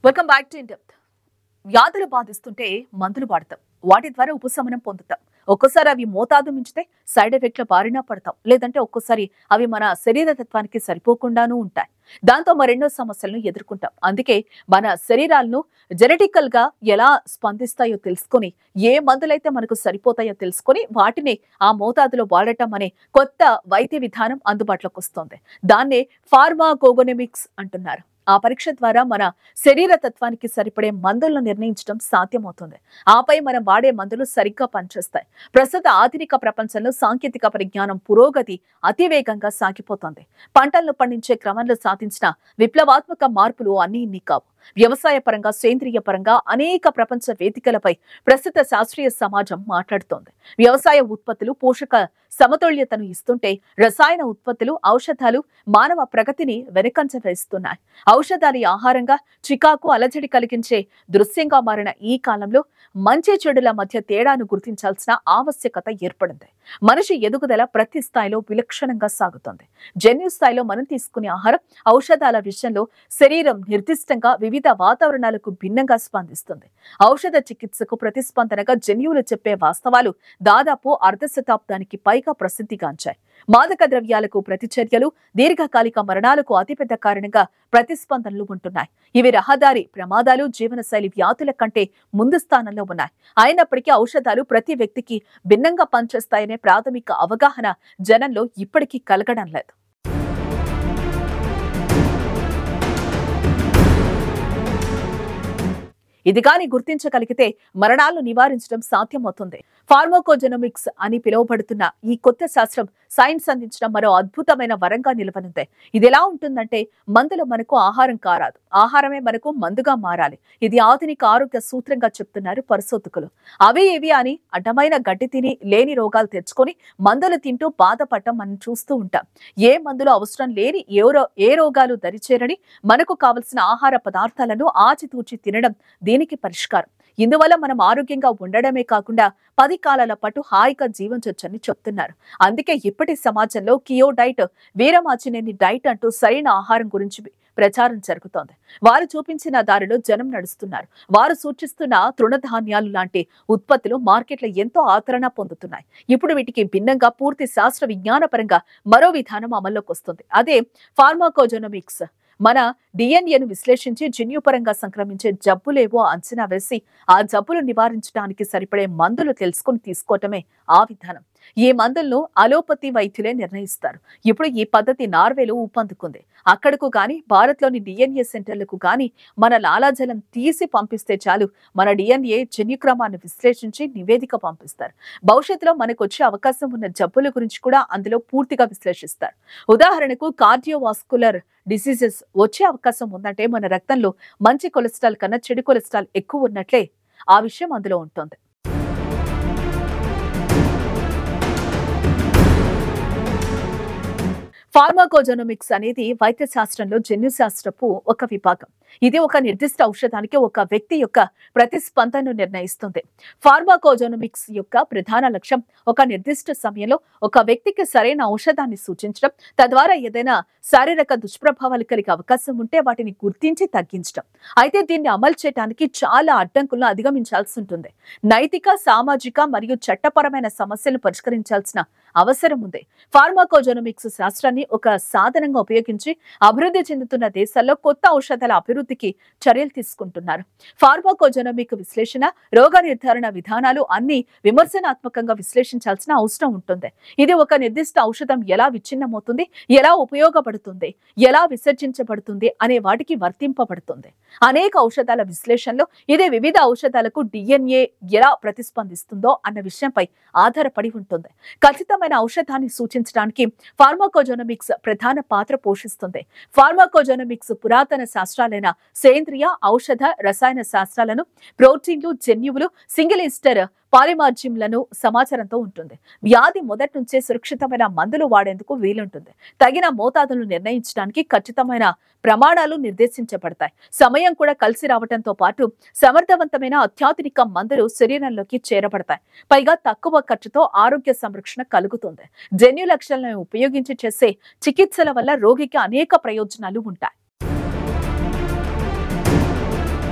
Welcome back to in depth. వ్యాధులు బాధిస్తుంటే మందులు వాడతాం, వాటి ద్వారా ఉపశమనం పొందుతాం. ఒక్కోసారి అవి మోతాదు మించితే సైడ్ ఎఫెక్ట్ల బారిన పడతాం, లేదంటే ఒక్కోసారి అవి మన శరీర తత్వానికి సరిపోకుండానూ ఉంటాయి. దాంతో మరెన్నో సమస్యలను ఎదుర్కొంటాం. అందుకే మన శరీరాలను జెనెటికల్ గా ఎలా స్పందిస్తాయో తెలుసుకొని, ఏ మందులైతే మనకు సరిపోతాయో తెలుసుకొని వాటిని ఆ మోతాదులో వాడటం అనే కొత్త వైద్య విధానం అందుబాటులోకి వస్తుంది. దాన్నే ఫార్మాకోగనోమిక్స్ అంటున్నారు. ఆ పరీక్ష ద్వారా మన శరీర తత్వానికి సరిపడే మందులను నిర్ణయించడం సాధ్యమవుతుంది. ఆపై మనం వాడే మందులు సరిగ్గా పనిచేస్తాయి. ప్రస్తుత ఆధునిక ప్రపంచంలో సాంకేతిక పరిజ్ఞానం పురోగతి అతివేగంగా సాగిపోతోంది. పంటలను పండించే క్రమంలో సాధించిన విప్లవాత్మక మార్పులు అన్నీ ఇన్ని కావు. వ్యవసాయ పరంగా, సేంద్రియ పరంగా అనేక ప్రపంచ వేదికలపై ప్రస్తుత శాస్త్రీయ సమాజం మాట్లాడుతోంది. వ్యవసాయ ఉత్పత్తులు పోషక సమతుల్యతను ఇస్తుంటే, రసాయన ఉత్పత్తులు, ఔషధాలు మానవ ప్రగతిని వెనకంజ వేస్తున్నాయి. ఔషధాలు ఆహారంగా చికాకు, అలజడి కలిగించే దృశ్యంగా మారిన ఈ కాలంలో మంచి చెడుల మధ్య తేడాను గుర్తించాల్సిన ఆవశ్యకత ఏర్పడింది. మనిషి ఎదుగుదల ప్రతి స్థాయిలో విలక్షణంగా సాగుతోంది. జన్యు స్థాయిలో మనం తీసుకునే ఆహారం, ఔషధాల విషయంలో శరీరం నిర్దిష్టంగా వివిధ వాతావరణాలకు భిన్నంగా స్పందిస్తుంది. ఔషధ చికిత్సకు ప్రతిస్పందనగా జన్యువులు చెప్పే వాస్తవాలు దాదాపు అర్ధ శతాబ్దానికి పైగా ప్రసిద్ధిగాంచాయి. మాదక ద్రవ్యాలకు ప్రతిచర్యలు, దీర్ఘకాలిక మరణాలకు అతిపెద్ద కారణంగా ప్రతిస్పందనలు ఉంటున్నాయి. ఇవి రహదారి ప్రమాదాలు, జీవనశైలి వ్యాధుల కంటే ముందు స్థానంలో ఉన్నాయి. అయినప్పటికీ ఔషధాలు ప్రతి వ్యక్తికి భిన్నంగా పనిచేస్తాయనే ప్రాథమిక అవగాహన జనంలో ఇప్పటికీ కలగడం లేదు. ఇది కానీ గుర్తించగలిగితే మరణాలను నివారించడం సాధ్యమవుతుంది. ఫార్మాకోజెనోమిక్స్ అని పిలువబడుతున్న ఈ కొత్త శాస్త్రం సైన్స్ అందించడం మరో అద్భుతమైన వరంగా నిలవనుంది. ఇది ఎలా ఉంటుందంటే, మందులు మనకు ఆహారం కారాదు, ఆహారమే మనకు మందుగా మారాలి. ఇది ఆధునిక ఆరోగ్య సూత్రంగా చెప్తున్నారు పరిశోధకులు. అవి ఇవి అని అడ్డమైన గడ్డి తిని లేని రోగాలు తెచ్చుకొని మందులు తింటూ బాధపడటం మనం చూస్తూ ఉంటాం. ఏ మందులు అవసరం లేని, ఏ రోగాలు దరిచేరని మనకు కావలసిన ఆహార పదార్థాలను ఆచితూచి తినడం దీనికి పరిష్కారం. ఇందువల్ల మనం ఆరోగ్యంగా ఉండడమే కాకుండా 10 కాలాల పాటు హాయిగా జీవించొచ్చని చెప్తున్నారు. అందుకే ఇప్పటి సమాజంలో కియో డైట్, వీరమాచినేని డైట్ అంటూ సరైన ఆహారం గురించి ప్రచారం జరుగుతోంది. వారు చూపించిన దారిలో జనం నడుస్తున్నారు. వారు సూచిస్తున్న తృణధాన్యాలు లాంటి ఉత్పత్తులు మార్కెట్లో ఎంతో ఆదరణ పొందుతున్నాయి. ఇప్పుడు వీటికి భిన్నంగా పూర్తి శాస్త్ర విజ్ఞానపరంగా మరో విధానం అమల్లోకి వస్తుంది. అదే ఫార్మాకోజెనోమిక్స్. మన డిఎన్ఏను విశ్లేషించి జన్యుపరంగా సంక్రమించే జబ్బులేవో అంచనా వేసి ఆ జబ్బులు నివారించడానికి సరిపడే మందులు తెలుసుకుని తీసుకోవటమే ఆ విధానం. ఈ మందులను అలోపతి వైద్యులే నిర్ణయిస్తారు. ఇప్పుడు ఈ పద్ధతి నార్వేలో ఊపందుకుంది. అక్కడకు గాని, భారత్లోని డిఎన్ఏ సెంటర్లకు గాని మన లాలాజలం తీసి పంపిస్తే చాలు, మన డిఎన్ఏ జన్యుక్రమాన్ని విశ్లేషించి నివేదిక పంపిస్తారు. భవిష్యత్తులో మనకు వచ్చే అవకాశం ఉన్న జబ్బుల గురించి కూడా అందులో పూర్తిగా విశ్లేషిస్తారు. ఉదాహరణకు కార్డియోవాస్కులర్ డిసీజెస్ వచ్చే అవకాశం ఉందంటే మన రక్తంలో మంచి కొలెస్ట్రాల్ కన్నా చెడు కొలెస్ట్రాల్ ఎక్కువ ఉన్నట్లే ఆ విషయం అందులో ఉంటుంది. ఫార్మాకోజెనోమిక్స్ అనేది వైద్య శాస్త్రంలో జన్యు శాస్త్రపు ఒక విభాగం. ఇది ఒక నిర్దిష్ట ఔషధానికి ఒక వ్యక్తి యొక్క ప్రతిస్పందనను నిర్ణయిస్తుంది. ఫార్మాకోజెనోమిక్స్ యొక్క ప్రధాన లక్ష్యం ఒక నిర్దిష్ట సమయంలో ఒక వ్యక్తికి సరైన ఔషధాన్ని సూచించడం, తద్వారా ఏదైనా శారీరక దుష్ప్రభావాలు కలిగే అవకాశం ఉంటే వాటిని గుర్తించి తగ్గించడం. అయితే దీన్ని అమలు చేయడానికి చాలా అడ్డంకులను అధిగమించాల్సి ఉంటుంది. నైతిక, సామాజిక మరియు చట్టపరమైన సమస్యలను పరిష్కరించాల్సిన అవసరం ఉంది. ఫార్మాకోజెనోమిక్స్ శాస్త్రాన్ని ఒక సాధనంగా ఉపయోగించి అభివృద్ధి చెందుతున్న దేశాల్లో కొత్త ఔషధాల అభివృద్ధికి చర్యలు తీసుకుంటున్నారు. ఫార్మాకోజెనోమిక్ విశ్లేషణ, రోగ నిర్ధారణ విధానాలు అన్ని విమర్శనాత్మకంగా విశ్లేషించాల్సిన అవసరం ఉంటుంది. ఇది ఒక నిర్దిష్ట ఔషధం ఎలా విచ్ఛిన్నమవుతుంది, ఎలా ఉపయోగపడుతుంది, ఎలా విసర్జించబడుతుంది అనే వాటికి వర్తింపబడుతుంది. అనేక ఔషధాల విశ్లేషణలో ఇది వివిధ ఔషధాలకు డిఎన్ఏ ఎలా ప్రతిస్పందిస్తుందో అన్న విషయంపై ఆధారపడి ఉంటుంది. ఖచ్చితమైన ఔషధాన్ని సూచించడానికి ఫార్మాకోజెనోమిక్స్ ప్రధాన పాత్ర పోషిస్తుంది. ఫార్మాకోజెనోమిక్స్ పురాతన శాస్త్రాలైన సేంద్రియ, ఔషధ, రసాయన శాస్త్రాలను, ప్రోటీన్లు, జన్యువులు, సింగిల్ ఈస్టర్ పాలిమార్జిమ్లను సమాచారంతో ఉంటుంది. వ్యాధి మొదటి నుంచే సురక్షితమైన మందులు వాడేందుకు వీలుంటుంది. తగిన మోతాదులను నిర్ణయించడానికి ఖచ్చితమైన ప్రమాణాలు నిర్దేశించబడతాయి. సమయం కూడా కలిసి రావడంతో పాటు సమర్థవంతమైన అత్యాధునిక మందులు శరీరంలోకి చేరబడతాయి. పైగా తక్కువ ఖర్చుతో ఆరోగ్య సంరక్షణ కలుగుతుంది. జన్యు లక్షణాలను ఉపయోగించి చేసే చికిత్సల వల్ల రోగికి అనేక ప్రయోజనాలు ఉంటాయి.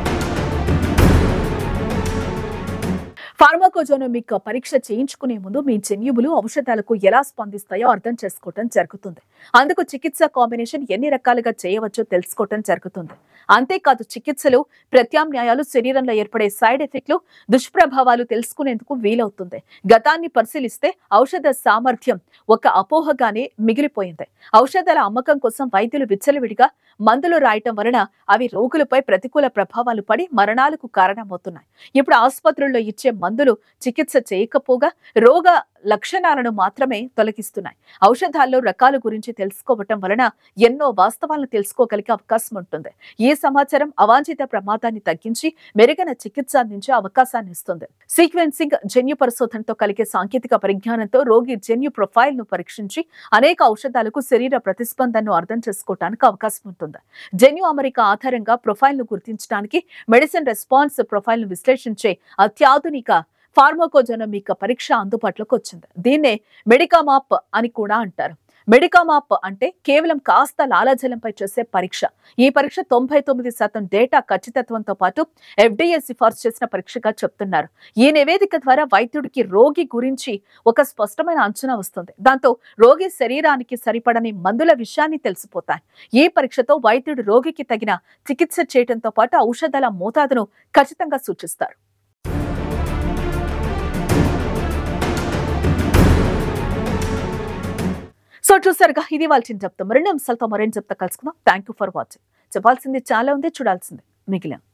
ఫార్మాకోజోనోమిక్ పరీక్ష చేయించుకునే ముందు మీ జన్యువులు ఔషధాలకు ఎలా స్పందిస్తాయో అర్థం చేసుకోవటం జరుగుతుంది. అందుకు చికిత్స కాంబినేషన్ ఎన్ని రకాలుగా చేయవచ్చో తెలుసుకోవటం జరుగుతుంది. అంతేకాదు చికిత్సలు ప్రత్యామ్నాయాలు, శరీరంలో ఏర్పడే సైడ్ ఎఫెక్ట్లు, దుష్ప్రభావాలు తెలుసుకునేందుకు వీలవుతుంది. గతాన్ని పరిశీలిస్తే ఔషధ సామర్థ్యం ఒక అపోహగానే మిగిలిపోయింది. ఔషధాల అమ్మకం కోసం వైద్యులు విచ్చలవిడిగా మందులు రాయటం వలన అవి రోగులపై ప్రతికూల ప్రభావాలు పడి మరణాలకు కారణమవుతున్నాయి. ఇప్పుడు ఆసుపత్రుల్లో ఇచ్చే మందులు చికిత్స చేయకపోగా రోగ లక్షణాలను మాత్రమే తొలగిస్తున్నాయి. ఔషధాల్లో రకాల గురించి తెలుసుకోవటం వలన ఎన్నో వాస్తవాలను తెలుసుకోగలిగే అవకాశం ఉంటుంది. ఈ సమాచారం అవాంఛిత ప్రమాదాన్ని తగ్గించి మెరుగైన చికిత్స అందించే అవకాశాన్ని ఇస్తుంది. సీక్వెన్సింగ్, జన్యు పరిశోధనతో కలిగే సాంకేతిక పరిజ్ఞానంతో రోగి జన్యు ప్రొఫైల్ ను పరీక్షించి అనేక ఔషధాలకు శరీర ప్రతిస్పందనను అర్థం చేసుకోవడానికి అవకాశం ఉంటుంది. జన్యు అమరిక ఆధారంగా ప్రొఫైల్ ను గుర్తించడానికి మెడిసిన్ రెస్పాన్స్ ప్రొఫైల్ ను విశ్లేషించే అత్యాధునిక ఫార్మాకోజోనోమిక్ పరీక్ష అందుబాటులోకి వచ్చింది. దీన్నే మెడికామాప్ అని కూడా అంటారు. మెడికామాప్ అంటే కేవలం కాస్త లాలాజలంపై చేసే పరీక్ష. ఈ పరీక్ష 99% డేటా ఖచ్చితత్వంతో పాటు FDA సిఫార్సు చేసిన పరీక్షగా చెప్తున్నారు. ఈ నివేదిక ద్వారా వైద్యుడికి రోగి గురించి ఒక స్పష్టమైన అంచనా వస్తుంది. దాంతో రోగి శరీరానికి సరిపడని మందుల విషయాన్ని తెలిసిపోతాయి. ఈ పరీక్షతో వైద్యుడు రోగికి తగిన చికిత్స చేయడంతో పాటు ఔషధాల మోతాదును ఖచ్చితంగా సూచిస్తారు. సో చూసారుగా, ఇది వాళ్ళ చెప్తాం. మరిన్ని అంశాలతో మరిన్ని చెప్తా కలుసుకుందాం. Thank you for watching. చెప్పాల్సింది చాలా ఉంది, చూడాల్సింది మిగిలిన